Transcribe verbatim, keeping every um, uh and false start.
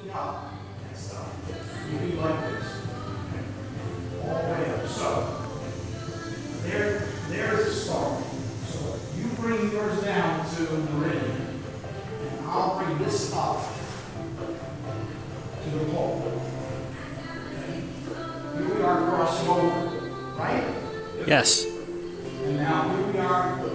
looking up and stuff. You be like this. All the way up. So, there, there's the start. So, you bring yours down to Meridian, and I'll bring this up to the pole. Okay? Here we are crossing over, right? Yes. And now here we are